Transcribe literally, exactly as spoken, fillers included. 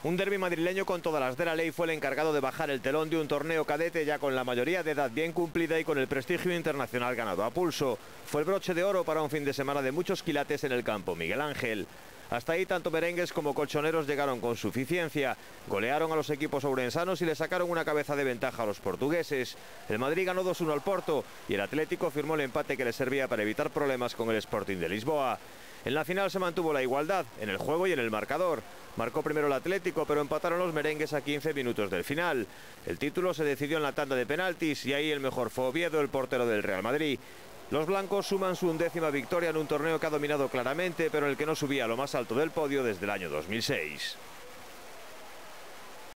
Un derbi madrileño con todas las de la ley fue el encargado de bajar el telón de un torneo cadete ya con la mayoría de edad bien cumplida y con el prestigio internacional ganado a pulso. Fue el broche de oro para un fin de semana de muchos quilates en el campo Miguel Ángel. Hasta ahí tanto merengues como colchoneros llegaron con suficiencia. Golearon a los equipos ourensanos y le sacaron una cabeza de ventaja a los portugueses. El Madrid ganó dos uno al Porto y el Atlético firmó el empate que le servía para evitar problemas con el Sporting de Lisboa. En la final se mantuvo la igualdad, en el juego y en el marcador. Marcó primero el Atlético, pero empataron los merengues a quince minutos del final. El título se decidió en la tanda de penaltis y ahí el mejor fue Oviedo, el portero del Real Madrid. Los blancos suman su undécima victoria en un torneo que ha dominado claramente, pero en el que no subía a lo más alto del podio desde el año dos mil seis.